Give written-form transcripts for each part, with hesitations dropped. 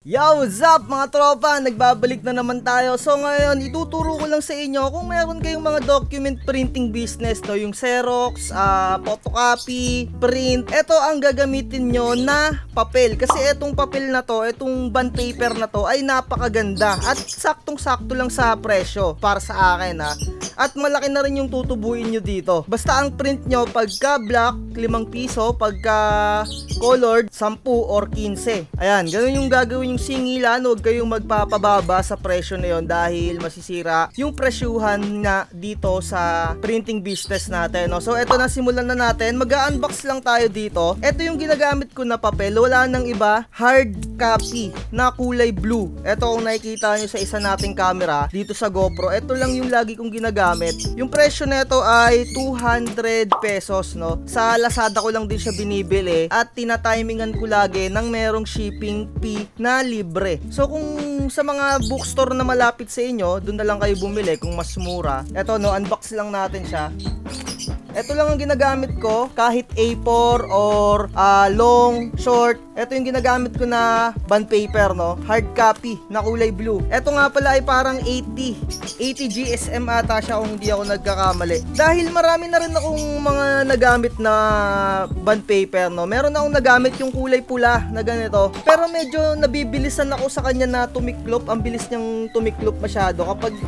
Yo, what's up mga tropa? Nagbabalik na naman tayo. So ngayon, ituturo ko lang sa inyo kung meron kayong mga document printing business, no? Yung Xerox, photocopy, print. Ito ang gagamitin nyo na papel. Kasi itong papel na to, itong bond paper na to ay napakaganda. At saktong-sakto lang sa presyo para sa akin ha. At malaki na rin yung tutubuin nyo dito. Basta ang print nyo, pagka black, 5 piso. Pagka colored, 10 or 15. Ayan, ganun yung gagawin yung singilan. Huwag kayong magpapababa sa presyo na yun dahil masisira yung presyuhan na dito sa printing business natin, no? So eto na, simulan na natin. Mag-unbox lang tayo dito. Eto yung ginagamit ko na papel. Wala nang iba, hard copy na kulay blue. Eto kung nakikita nyo sa isa nating camera dito sa GoPro. Eto lang yung lagi kong ginagamit. Yung presyo nito ay 200 pesos, no? Sa Lazada ko lang din siya binibili at tinatimingan ko lagi nang merong shipping fee na libre. So kung sa mga bookstore na malapit sa inyo, doon na lang kayo bumili kung mas mura. Eto, no, unbox lang natin siya. Ito lang ang ginagamit ko, kahit A4 or long, short. Ito yung ginagamit ko na bond paper, no? Hard copy na kulay blue. Ito nga pala ay parang 80 GSM ata siya kung hindi ako nagkakamali. Dahil marami na rin akong mga nagamit na bond paper, no? Meron akong nagamit yung kulay pula na ganito. Pero medyo nabibilisan ako sa kanya na tumiklop. Ang bilis niyang tumiklop masyado.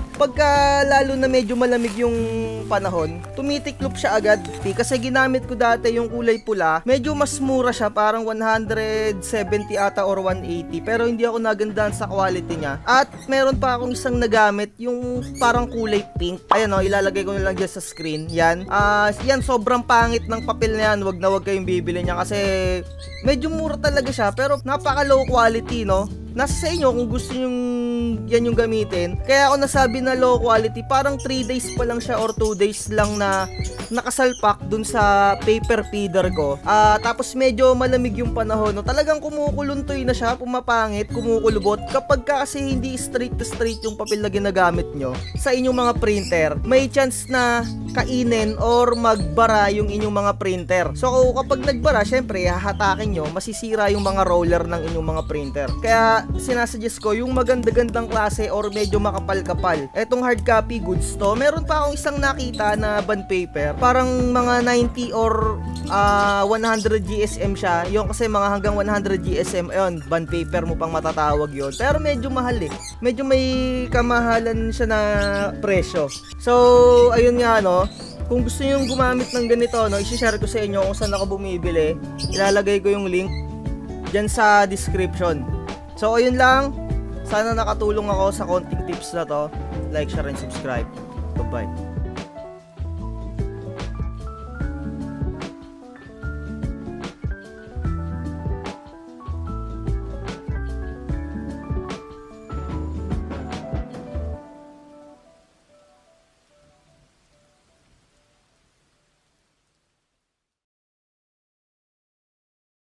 Pagka lalo na medyo malamig yung panahon, tumitiklop siya agad. Kasi ginamit ko dati yung kulay pula, medyo mas mura siya, parang 170 ata or 180, pero hindi ako nagandahan sa quality niya. At meron pa akong isang nagamit, yung parang kulay pink. Ayan o, ilalagay ko na lang dyan sa screen. Yan, yan, sobrang pangit ng papel na yan. Wag na wag kayong bibili niya kasi medyo mura talaga siya, pero napaka low quality, no? Nasa sa inyo kung gusto nyo yan yung gamitin. Kaya ako nasabi na low quality, parang 3 days pa lang siya or 2 days lang na nakasalpak dun sa paper feeder ko. Tapos medyo malamig yung panahon, no? Talagang kumukuluntoy na siya, pumapangit, kumukulubot. Kapag kasi hindi straight to straight yung papel na ginagamit nyo sa inyong mga printer, may chance na kainin or magbara yung inyong mga printer. So kapag nagbara, syempre hahatakin nyo, masisira yung mga roller ng inyong mga printer. Kaya sinasuggest ko yung maganda-gandang klase or medyo makapal-kapal. Etong hard copy goods to. Meron pa akong isang nakita na bond paper, parang mga 90 or 100 GSM siya. Yung kasi mga hanggang 100 GSM, ayun, bond paper mo pang matatawag yon. Pero medyo mahal eh. Medyo may kamahalan siya na presyo. So ayun nga, no. Kung gusto niyo gumamit ng ganito, no, i-share ko sa inyo kung saan ako bumibili. Ilalagay ko yung link diyan sa description. So ayun lang, sana nakatulong ako sa konting tips na to. Like, share, and subscribe. Bye-bye.